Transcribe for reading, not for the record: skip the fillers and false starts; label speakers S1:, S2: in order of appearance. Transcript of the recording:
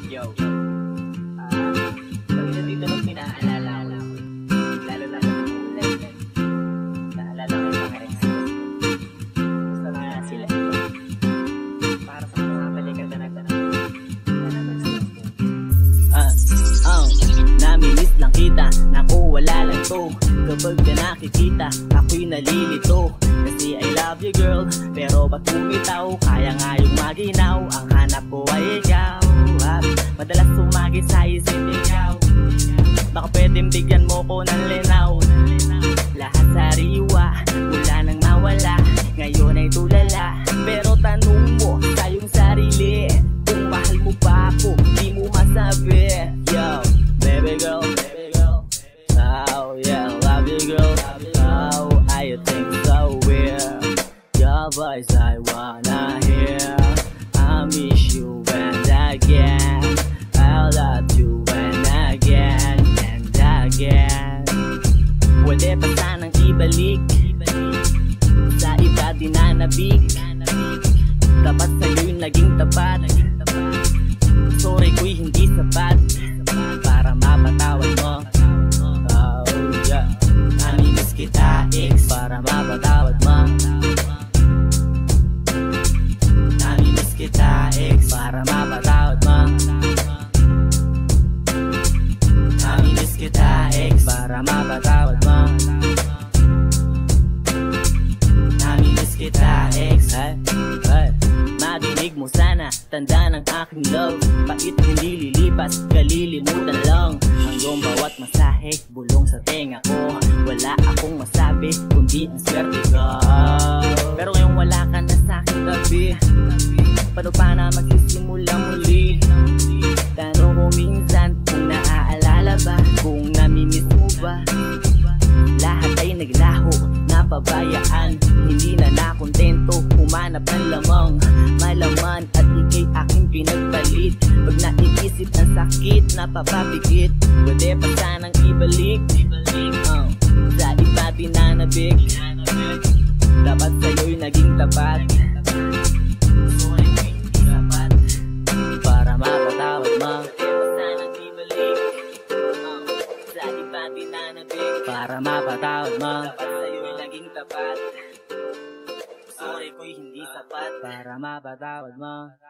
S1: Yo, pag dito nung pinaalala ko, lalo na nung kulay, naalala ko yung mga ex ko. Gusto na sila. Para sa mga balikan na nagtanong. Namimiss lang kita, naku wala lang to. Kapag ka nakikita, ako'y nalilito. Kasi I love you girl, pero ba't bumitaw? Kaya nga yung maginaw, ang hanap ko ay ikaw. Madalas sumagi sa isip ikaw. Baka pwedeng bigyan mo ko ng linaw. Lahat sariwa, wala nang mawala. Ngayon ay tulala, pero tanong mo sa iyong sarili, kung mahal mo ba ako, di mo masabi. Yo, baby girl, oh yeah, love you girl. Oh, I think so weird. Your voice I wanna hear. I miss you and again. I love you and again and again. Pwede pa sanang ibalik sa iba dinanabik. Dapat sa'yo'y naging tapat. Sorry ko'y hindi sapat para mapatawad mo. Oh yeah, namimiss kita ex para mapatawad mo. Namimiss kita ex para mapatawad mo. Namimiss kita ex para mapatawad mo. Namimiss kita ex. Madinig mo sana, tanda ng aking love. Pait hindi lilipas, kalilimutan lang. Hanggang bawat masahe, bulong sa tenga ko. Wala akong masabi, kundi ang swerte ko. Pero ngayong wala ka na sa'king tabi, paano pa na magsisimula muli? Tanong ko minsan kung naaalala ba, kung namimiss mo ba? Lahat ay naglaho, napabayaan. Hindi na nakontento, humanap ng lamang malaman at ikay aking pinagpalit. Pag naiisip ang sakit, napapapikit. Pwede pa sanang ibalik sa iba tinanabik. Dapat sa'yo'y naging tapat. Sorry ko'y hindi sapat para mapatawad mo. Pwede pa sanang ibalik sa iba tinanabik. Para mapatawad mo, dapat sa'yo'y naging tapat. Sorry ko'y hindi sapat para mapatawad mo.